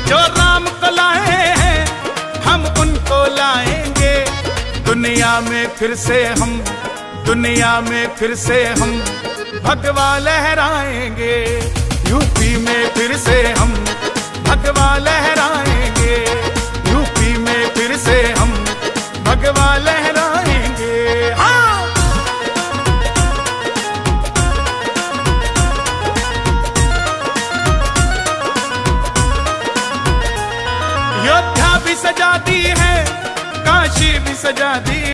जो राम को लाए हैं हम उनको लाएंगे। दुनिया में फिर से हम, दुनिया में फिर से हम भगवा लहराएंगे। यूपी में फिर से हम भगवा लहराएंगे। यूपी में फिर से हम भगवा लहराएंगे। हाँ। अयोध्या भी सजा दी है, काशी भी सजा दी